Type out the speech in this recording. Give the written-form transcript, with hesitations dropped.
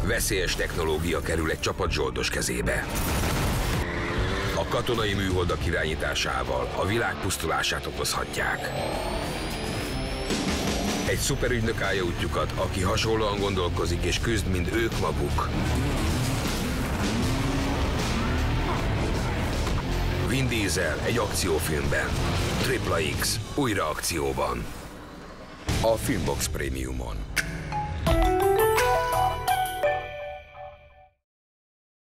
Veszélyes technológia kerül egy csapat zsoldos kezébe. A katonai műholdak irányításával a világ pusztulását okozhatják. Egy szuperügynök állja útjukat, aki hasonlóan gondolkozik és küzd, mint ők maguk. Vin Diesel egy akciófilmben. Tripla X újra akcióban. A Filmbox Premiumon.